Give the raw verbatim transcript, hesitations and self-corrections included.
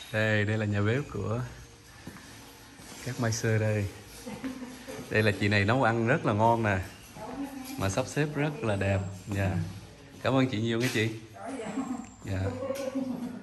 Đây, đây là nhà bếp của các Mai Sơ đây. Đây là chị này nấu ăn rất là ngon nè, mà sắp xếp rất là đẹp. Dạ. Cảm ơn chị nhiều nghe chị. Dạ.